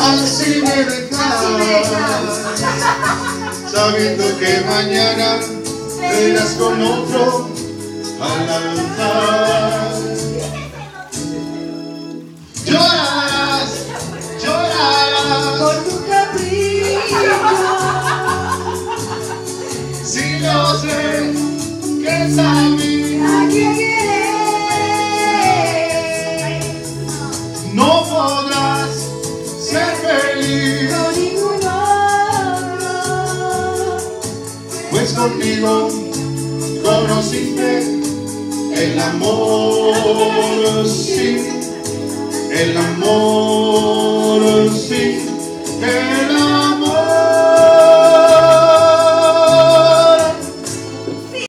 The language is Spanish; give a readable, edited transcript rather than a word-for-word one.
Así me dejas, sabiendo que mañana te irás con otro al altar. Llorarás, llorarás por tu capricho. si yo sé que es a mí. ¿A quién quieres? No podrás ser feliz, Con ningún otro. pues conmigo conociste el amor, sí, el amor.